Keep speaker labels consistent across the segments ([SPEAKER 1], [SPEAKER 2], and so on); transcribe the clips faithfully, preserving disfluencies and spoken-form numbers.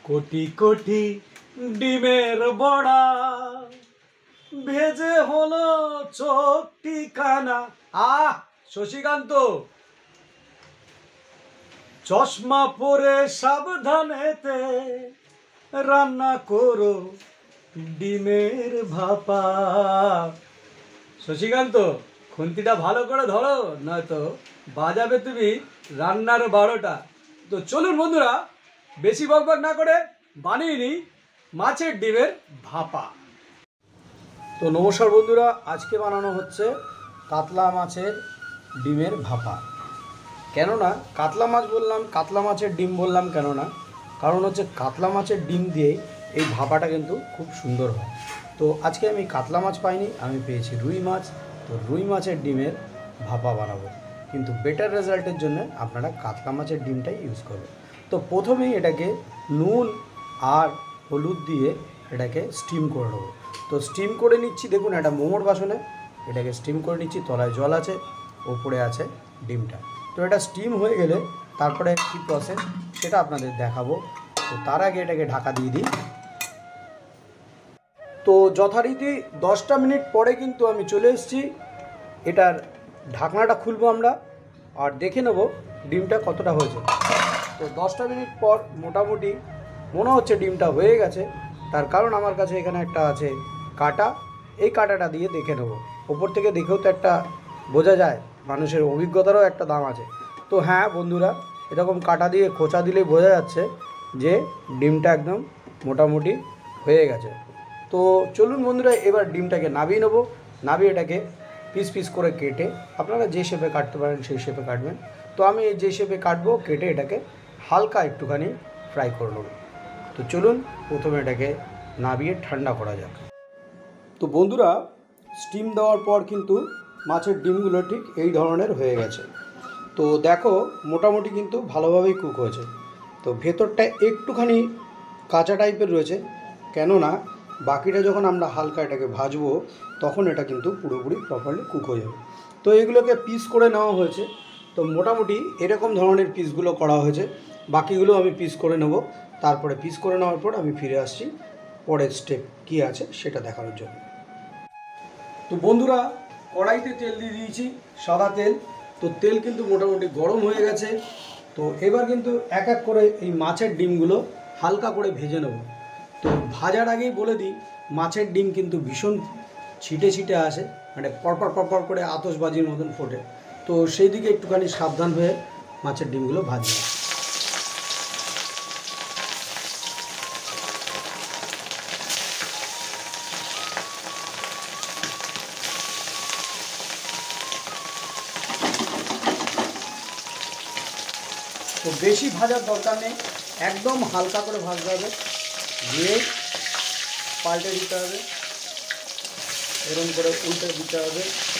[SPEAKER 1] কোটি কোটি ডিমের বড়া ভেজে হলো চোখ ঠিকানা। আহ শশীকান্ত, চশমা পরে সাবধানেতে রান্না করো ডিমের ভাপা। শশীকান্ত, খুন্তিটা ভালো করে ধরো, নয়তো বাজাবে তুমি রান্নার বারোটা। তো চলুন বন্ধুরা, বেশি বকবক না করে বানিয়ে নিই মাছের ডিমের ভাপা। তো নমস্কার বন্ধুরা, আজকে বানানো হচ্ছে কাতলা মাছের ডিমের ভাপা। কেননা কাতলা মাছ বললাম, কাতলা মাছের ডিম বললাম কেননা কারণ হচ্ছে কাতলা মাছের ডিম দিয়ে এই ভাপাটা কিন্তু খুব সুন্দর হয়। তো আজকে আমি কাতলা মাছ পাইনি, আমি পেয়েছি রুই মাছ। তো রুই মাছের ডিমের ভাপা বানাবো, কিন্তু বেটার রেজাল্টের জন্য আপনারা কাতলা মাছের ডিমটাই ইউজ করবেন। তো প্রথমেই এটাকে নুন আর হলুদ দিয়ে এটাকে স্টিম করে নেবো। তো স্টিম করে নিচ্ছি, দেখুন এটা মোমোর বাসনে এটাকে স্টিম করে নিচ্ছি। তলায় জল আছে, ওপরে আছে ডিমটা। তো এটা স্টিম হয়ে গেলে তারপরে কী প্রসেস সেটা আপনাদের দেখাবো। তো তার আগে এটাকে ঢাকা দিয়ে দিই। তো যথারীতি দশটা মিনিট পরে কিন্তু আমি চলে এসেছি। এটার ঢাকনাটা খুলবো আমরা আর দেখে নেব ডিমটা কতটা হয়েছে। তো দশটা মিনিট পর মোটামুটি মনে হচ্ছে ডিমটা হয়ে গেছে। তার কারণ আমার কাছে এখানে একটা আছে কাঁটা, এই কাঁটাটা দিয়ে দেখে নেব। ওপর থেকে দেখেও তো একটা বোঝা যায়, মানুষের অভিজ্ঞতারও একটা দাম আছে। তো হ্যাঁ বন্ধুরা, এরকম কাঁটা দিয়ে খোঁচা দিলেই বোঝা যাচ্ছে যে ডিমটা একদম মোটামুটি হয়ে গেছে। তো চলুন বন্ধুরা, এবার ডিমটাকে নাবিয়ে নেবো। নাবিয়ে এটাকে পিস পিস করে কেটে, আপনারা যে শেপে কাটতে পারেন সেই শেপে কাটবেন। তো আমি যে শেপে কাটবো কেটে এটাকে হালকা একটুখানি ফ্রাই করে নেব। তো চলুন প্রথমে এটাকে নাবিয়ে ঠান্ডা করা যাক। তো বন্ধুরা, স্টিম দেওয়ার পর কিন্তু মাছের ডিমগুলো ঠিক এই ধরনের হয়ে গেছে। তো দেখো মোটামুটি কিন্তু ভালোভাবেই কুক হয়েছে। তো ভেতরটা একটুখানি কাঁচা টাইপের রয়েছে, কেননা বাকিটা যখন আমরা হালকা এটাকে ভাজবো তখন এটা কিন্তু পুরোপুরি প্রপারলি কুক হয়ে যাবে। তো এগুলোকে পিস করে নেওয়া হয়েছে। তো মোটামুটি এরকম ধরনের পিসগুলো করা হয়েছে, বাকিগুলো আমি পিস করে নেব। তারপরে পিস করে নেওয়ার পর আমি ফিরে আসছি পরের স্টেপ কী আছে সেটা দেখানোর জন্য। তো বন্ধুরা, কড়াইতে তেল দিয়ে দিয়েছি, সাদা তেল। তো তেল কিন্তু মোটামুটি গরম হয়ে গেছে। তো এবার কিন্তু এক এক করে এই মাছের ডিমগুলো হালকা করে ভেজে নেব। তো ভাজার আগেই বলে দিই, মাছের ডিম কিন্তু ভীষণ ছিটে ছিটে আসে, মানে পরপর পরপর করে আতশবাজির মতন ফোটে। তো সেই দিকে একটুখানি সাবধান হয়ে মাছের ডিমগুলো ভাজবে। তো বেশি ভাজার দরকার নেই, একদম হালকা করে ভাজতে হবে, দিয়ে পাল্টে দিতে হবে, এরকম করে উল্টে দিতে হবে।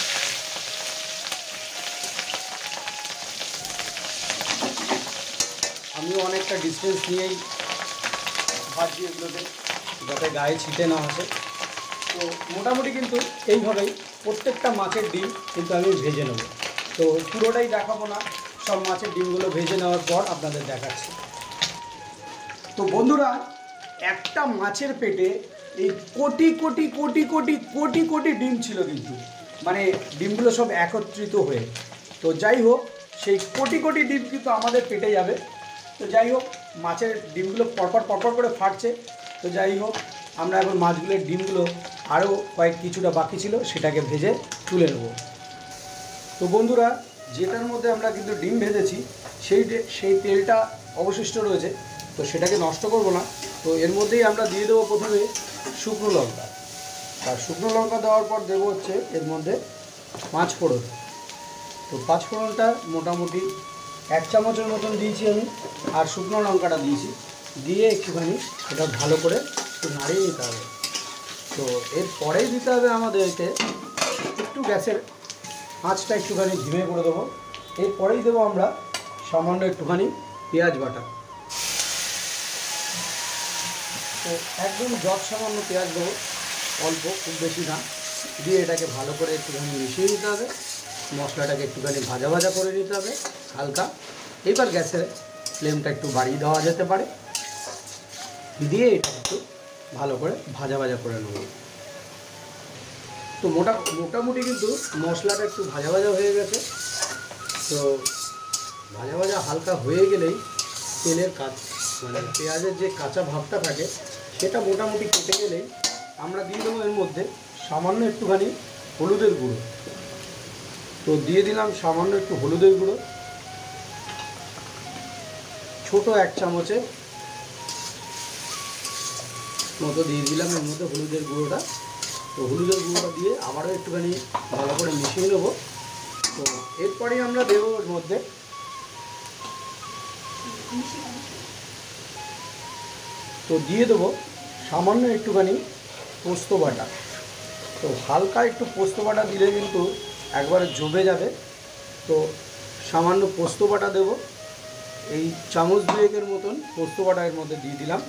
[SPEAKER 1] আমিও অনেকটা ডিস্টেন্স নিয়েই ভাজি এগুলোতে, যাতে গায়ে ছিটে না আসে। তো মোটামুটি কিন্তু এইভাবেই প্রত্যেকটা মাছের ডিম কিন্তু আমি ভেজে নেব। তো পুরোটাই দেখাবো না, সব মাছের ডিমগুলো ভেজে নেওয়ার পর আপনাদের দেখাচ্ছি। তো বন্ধুরা, একটা মাছের পেটে এই কোটি কোটি কোটি কোটি কোটি কোটি ডিম ছিল কিন্তু, মানে ডিমগুলো সব একত্রিত হয়ে। তো যাই হোক, সেই কোটি কোটি ডিম কিন্তু আমাদের পেটে যাবে। তো যাই হোক, মাছের ডিমগুলো পরপর পরপর করে ফাটছে। তো যাই হোক, আমরা এখন মাছগুলোর ডিমগুলো আরও কয়েক কিছুটা বাকি ছিল সেটাকে ভেজে তুলে নেব। তো বন্ধুরা, যেটার মধ্যে আমরা কিন্তু ডিম ভেজেছি সেই সেই তেলটা অবশিষ্ট রয়েছে, তো সেটাকে নষ্ট করব না। তো এর মধ্যেই আমরা দিয়ে দেবো প্রথমে শুকনো লঙ্কা। আর শুকনো লঙ্কা দেওয়ার পর দেবো হচ্ছে এর মধ্যে পাঁচ ফোড়ন। তো পাঁচ ফোড়নটা মোটামুটি এক চামচের মতন দিয়েছি আমি, আর শুকনো লঙ্কাটা দিয়েছি। দিয়ে একটুখানি এটা ভালো করে একটু নাড়িয়ে নিতে হবে। তো এর পরেই দিতে হবে আমাদেরকে একটু গ্যাসের আঁচটা একটুখানি ধিমে করে দেবো। এরপরেই দেবো আমরা সামান্য একটুখানি পেঁয়াজ বাটা। তো একদম যত সামান্য পেঁয়াজ দেবো, অল্প, খুব বেশি না। দিয়ে এটাকে ভালো করে একটুখানি মিশিয়ে দিতে হবে, মশলাটাকে একটুখানি ভাজা ভাজা করে নিতে হবে হালকা। এবার গ্যাসের ফ্লেমটা একটু বাড়িয়ে দেওয়া যেতে পারে। দিয়ে এটা একটু ভালো করে ভাজা ভাজা করে নেব। তো মোটা মোটামুটি কিন্তু মশলাটা একটু ভাজা ভাজা হয়ে গেছে। তো ভাজা ভাজা হালকা হয়ে গেলেই তেলের কাজ মানে পেঁয়াজের যে কাঁচা ভাবটা থাকে সেটা মোটামুটি কেটে গেলেই আমরা দিয়ে দেবো এর মধ্যে সামান্য একটুখানি হলুদের গুঁড়ো। তো দিয়ে দিলাম সামান্য একটু হলুদের গুঁড়ো, ছোট এক চামচের মতো দিয়ে দিলাম এর মধ্যে হলুদের গুঁড়োটা। তো হলুদের গুঁড়োটা দিয়ে আবারও একটুখানি ভালো করে মিশিয়ে নেব। তো এরপরেই আমরা দেবো ওর মধ্যে তো দিয়ে দেবো সামান্য একটুখানি পোস্ত বাটা। তো হালকা একটু পোস্ত বাটা দিলে কিন্তু একবারে জমে যাবে। তো সামান্য পোস্ত বাটা দেবো, এই চামচ দুয়েকের মতন পোস্ত বাটা এর মধ্যে দিয়ে দিলাম।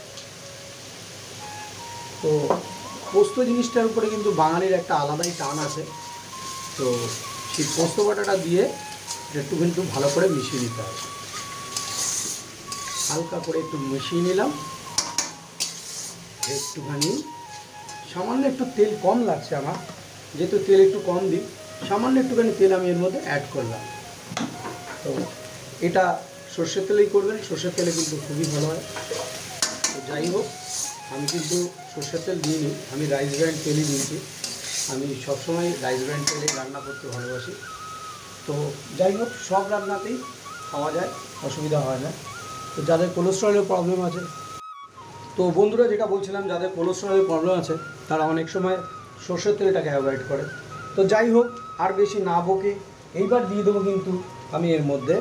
[SPEAKER 1] তো পোস্ত জিনিসটার উপরে কিন্তু বাঙালির একটা আলাদাই টান আছে। তো সেই পোস্ত বাটাটা দিয়ে একটু কিন্তু ভালো করে মিশিয়ে নিতে হবে। হালকা করে একটু মিশিয়ে নিলাম। একটুখানি সামান্য একটু তেল কম লাগছে আমার, যেহেতু তেল একটু কম দিই, সামান্য একটুখানি তেল আমি এর মধ্যে অ্যাড করলাম। তো এটা সর্ষের তেলেই করবেন, সর্ষের তেলে কিন্তু খুবই ভালো হয়। তো যাই হোক, আমি কিন্তু সর্ষের তেল দিইনি, আমি রাইস ব্র্যান্ড তেলই দিয়েছি। আমি সবসময় রাইস ব্র্যান্ড তেলে রান্না করতে ভালোবাসি। তো যাই হোক, সব রান্নাতেই খাওয়া যায়, অসুবিধা হয় না। তো যাদের কোলেস্ট্রলের প্রবলেম আছে, তো বন্ধুরা যেটা বলছিলাম, যাদের কোলেস্ট্রলের প্রবলেম আছে তারা অনেক সময় সর্ষের তেলটাকে অ্যাভয়েড করে। তো যাই হোক, আর বেশি না বকে এইবার দিয়ে দেবো কিন্তু আমি এর মধ্যে।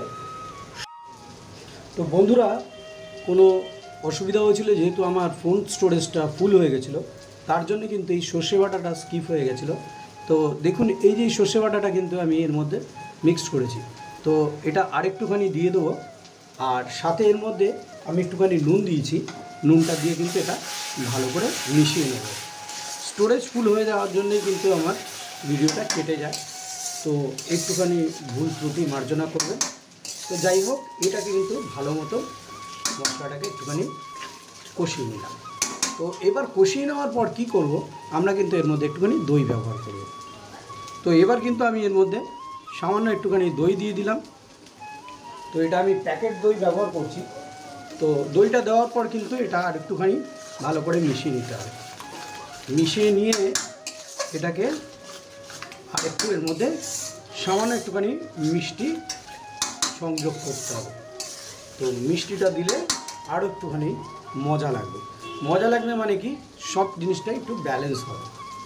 [SPEAKER 1] তো বন্ধুরা, কোনো অসুবিধা হয়েছিল, যেহেতু আমার ফোন স্টোরেজটা ফুল হয়ে গেছিলো, তার জন্য কিন্তু এই সর্ষে বাটাটা স্কিপ হয়ে গেছিলো। তো দেখুন, এই যে সর্ষে বাটাটা কিন্তু আমি এর মধ্যে মিক্সড করেছি। তো এটা আরেকটুখানি দিয়ে দেবো, আর সাথে এর মধ্যে আমি একটুখানি নুন দিয়েছি। নুনটা দিয়ে কিন্তু এটা ভালো করে মিশিয়ে নেব। স্টোরেজ ফুল হয়ে যাওয়ার জন্যই কিন্তু আমার ভিডিওটা কেটে যায়। তো একটুখানি ভুল ত্রুটি মার্জনা করবেন। তো যাই হোক, এটাকে কিন্তু ভালো মতো মশলাটাকে একটুখানি কষিয়ে নিলাম। তো এবার কষিয়ে নেওয়ার পর কি করব, আমরা কিন্তু এর মধ্যে একটুখানি দই ব্যবহার করব। তো এবার কিন্তু আমি এর মধ্যে সামান্য একটুখানি দই দিয়ে দিলাম। তো এটা আমি প্যাকেট দই ব্যবহার করছি। তো দইটা দেওয়ার পর কিন্তু এটা আর একটুখানি ভালো করে মিশিয়ে নিতে হবে। মিশিয়ে নিয়ে এটাকে আর একটু এর মধ্যে সামান্য একটুখানি মিষ্টি সংযোগ করতে হবে। তো মিষ্টিটা দিলে আরও একটুখানি মজা লাগবে। মজা লাগবে মানে কি, সব জিনিসটা একটু ব্যালেন্স হবে।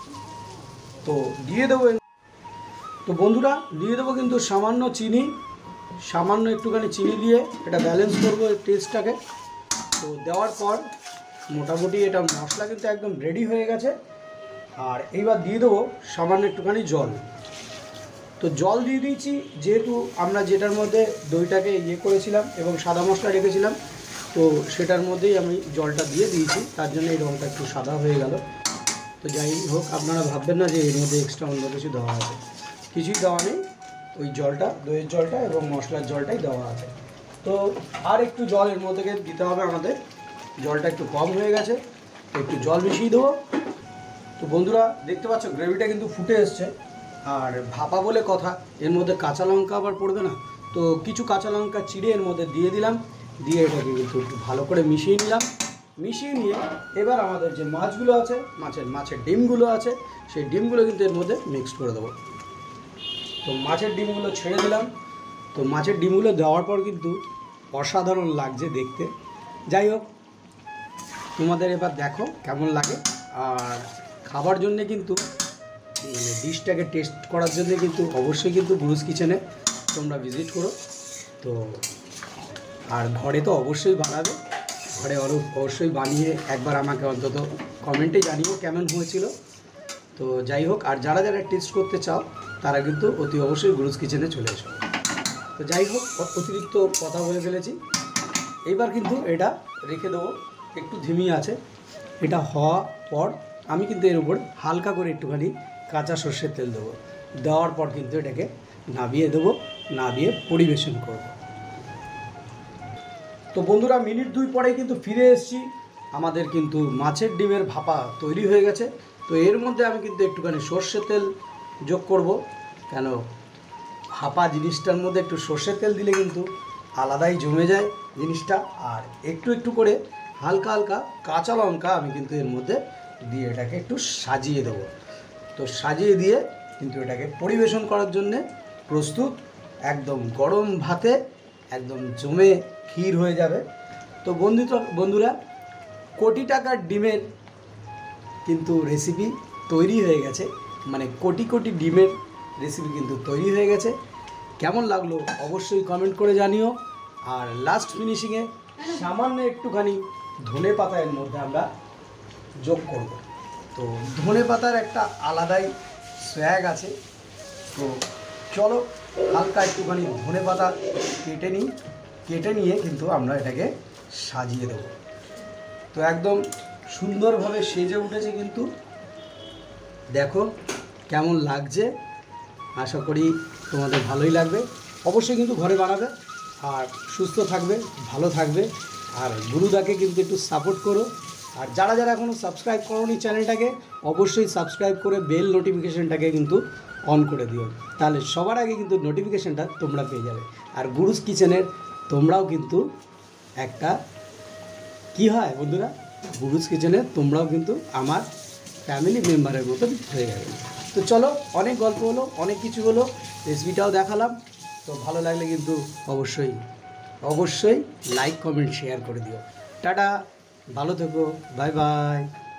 [SPEAKER 1] তো দিয়ে দেবো। তো বন্ধুরা, দিয়ে দেবো কিন্তু সামান্য চিনি, সামান্য একটুখানি চিনি দিয়ে এটা ব্যালেন্স করবো এই টেস্টটাকে। তো দেওয়ার পর মোটামুটি এটা মশলা কিন্তু একদম রেডি হয়ে গেছে। আর এইবার দিয়ে দেবো সামান্য একটুখানি জল। তো জল দিয়ে দিয়েছি, যেহেতু আমরা যেটার মধ্যে দইটাকে ইয়ে করেছিলাম এবং সাদা মশলা রেখেছিলাম, তো সেটার মধ্যেই আমি জলটা দিয়ে দিয়েছি, তার জন্য এই রঙটা একটু সাদা হয়ে গেল। তো যাই হোক, আপনারা ভাববেন না যে এর মধ্যে এক্সট্রা অন্য কিছু দেওয়া আছে, কিছুই দেওয়া নেই। ওই জলটা, দইয়ের জলটা এবং মশলার জলটাই দেওয়া আছে। তো আর একটু জল এর মধ্যে দিতে হবে আমাদের, জলটা একটু কম হয়ে গেছে, একটু জল মিশিয়ে দেবো। তো বন্ধুরা, দেখতে পাচ্ছ গ্রেভিটা কিন্তু ফুটে এসছে। আর ভাপা বলে কথা, এর মধ্যে কাঁচা লঙ্কা আবার পড়বে না। তো কিছু কাঁচা লঙ্কা চিড়ে এর মধ্যে দিয়ে দিলাম, দিয়ে এটাকে কিন্তু একটু ভালো করে মিশিয়ে নিলাম। মিশিয়ে নিয়ে এবার আমাদের যে মাছগুলো আছে, মাছের মাছের ডিমগুলো আছে, সেই ডিমগুলো কিন্তু এর মধ্যে মিক্সড করে দেবো। তো মাছের ডিমগুলো ছেড়ে দিলাম। তো মাছের ডিমগুলো দেওয়ার পর কিন্তু অসাধারণ লাগছে দেখতে। যাই হোক, তোমাদের এবার দেখো কেমন লাগে। আর খাবার জন্যে কিন্তু মানে ডিশটাকে টেস্ট করার জন্য কিন্তু অবশ্যই কিন্তু গুরুজ কিচেনে তোমরা ভিজিট করো। তো আর ঘরে তো অবশ্যই বানাবে, ঘরে আরও অবশ্যই বানিয়ে একবার আমাকে অন্তত কমেন্টে জানিও কেমন হয়েছিল। তো যাই হোক, আর যারা যারা টেস্ট করতে চাও তারা কিন্তু অতি অবশ্যই গুরুজ কিচেনে চলে এসো। তো যাই হোক, অতিরিক্ত কথা বলে ফেলেছি। এইবার কিন্তু এটা রেখে দেবো একটু ধিমি আছে। এটা হওয়ার পর আমি কিন্তু এর উপর হালকা করে একটুখানি কাঁচা সর্ষের তেল দেবো। দেওয়ার পর কিন্তু এটাকে নাবিয়ে দেবো, নাবিয়ে পরিবেশন করব। তো বন্ধুরা, মিনিট দুই পরে কিন্তু ফিরে এসেছি। আমাদের কিন্তু মাছের ডিমের ভাপা তৈরি হয়ে গেছে। তো এর মধ্যে আমি কিন্তু একটুখানি সর্ষের তেল যোগ করব, কেন ভাপা জিনিসটার মধ্যে একটু সর্ষের তেল দিলে কিন্তু আলাদাই জমে যায় জিনিসটা। আর একটু একটু করে হালকা হালকা কাঁচা লঙ্কা আমি কিন্তু এর মধ্যে দিয়ে এটাকে একটু সাজিয়ে দেবো। তো সাজিয়ে দিয়ে কিন্তু এটাকে পরিবেশন করার জন্যে প্রস্তুত। একদম গরম ভাতে একদম জমে ক্ষীর হয়ে যাবে। তো বন্ধু বন্ধুরা কোটি টাকার ডিমের কিন্তু রেসিপি তৈরি হয়ে গেছে, মানে কোটি কোটি ডিমের রেসিপি কিন্তু তৈরি হয়ে গেছে। কেমন লাগলো অবশ্যই কমেন্ট করে জানিও। আর লাস্ট ফিনিশিংয়ে সামান্য একটুখানি ধনে পাতা এর মধ্যে আমরা যোগ করব। তো ধনে পাতার একটা আলাদাই সোয়াগ আছে। তো চলো হালকা একটুখানি ধনে পাতা কেটে নিই, কেটে নিয়ে কিন্তু আমরা এটাকে সাজিয়ে দেব। তো একদম সুন্দরভাবে সেজে উঠেছে কিন্তু, দেখো কেমন লাগছে। আশা করি তোমাদের ভালোই লাগবে। অবশ্যই কিন্তু ঘরে বানাবে আর সুস্থ থাকবে, ভালো থাকবে। আর গুরুদাকে কিন্তু একটু সাপোর্ট করো। আর যারা যারা এখনও সাবস্ক্রাইব করোনি চ্যানেলটাকে, অবশ্যই সাবস্ক্রাইব করে বেল নোটিফিকেশানটাকে কিন্তু অন করে দিও, তাহলে সবার আগে কিন্তু নোটিফিকেশানটা তোমরা পেয়ে যাবে। আর গুরুস কিচেনের তোমরাও কিন্তু একটা কি হয় বন্ধুরা, গুরুস কিচেনে তোমরাও কিন্তু আমার ফ্যামিলি মেম্বারের মতন হয়ে যাবে। তো চলো, অনেক গল্প হলো, অনেক কিছু হলো, রেসিপিটাও দেখালাম। তো ভালো লাগলে কিন্তু অবশ্যই অবশ্যই লাইক কমেন্ট শেয়ার করে দিও। টাটা, ভালো থেকো, বাই বাই।